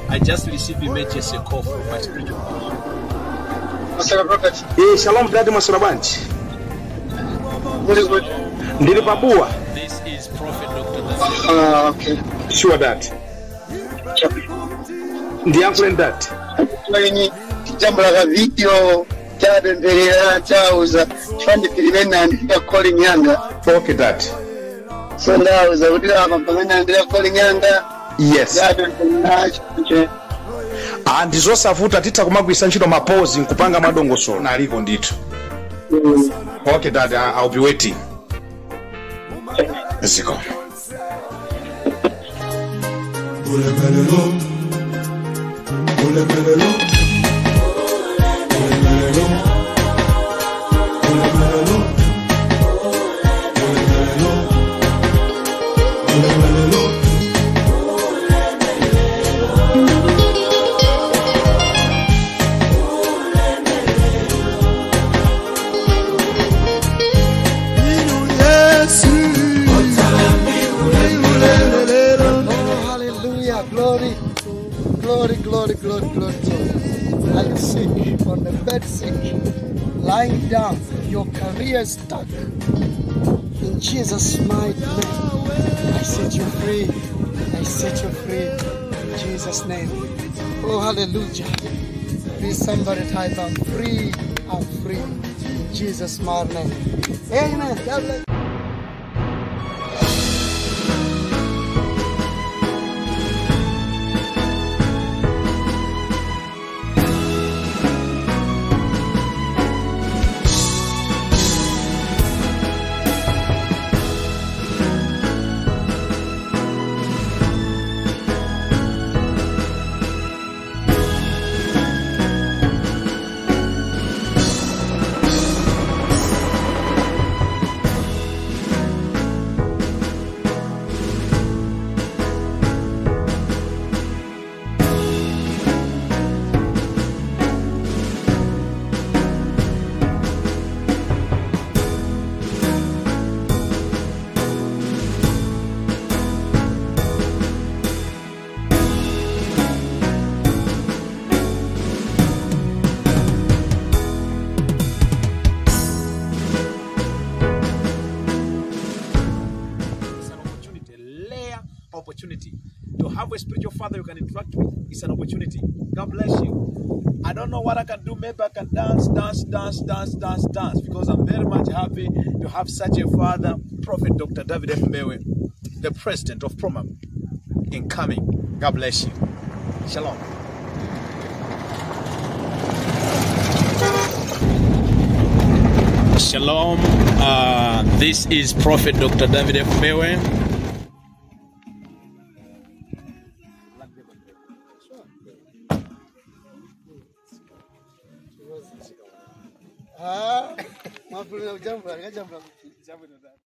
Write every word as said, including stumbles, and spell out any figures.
I just received immediately a call from my spiritual father. Eh, shalom brother Masurabanchi. Ndiri Papua. This is Prophet Doctor David. Ah, okay. Sure that. Ndi uncle that. Like jambo la video chade ndelea chauza fandi pilimena ndia calling nyanga. Okay that. So now is a video amapangana ndia calling nyanga. Yes. And ndizosavuta tita kumagwisa ntchito mapozi nkupanga madongoso na aliko ndito. Mm. Okay dad, I'll be waiting. Let's go. Glory, glory, glory, glory, glory. Are you sick, on the bed sick, lying down, your career is stuck? In Jesus' mighty name, I set you free. I set you free. In Jesus' name. Oh, hallelujah. Please somebody type, I'm free, I'm free. In Jesus' mighty name. Amen. God bless. Opportunity to have a spiritual father you can interact with. It's an opportunity. God bless you. I don't know what I can do. Maybe I can dance, dance, dance, dance, dance, dance, because I'm very much happy to have such a father, Prophet Doctor David Mbewe, the president of Promam, incoming. God bless you. Shalom. Shalom. Uh, this is Prophet Doctor David Mbewe. Ah, my friend, jump, jump, jump, jump.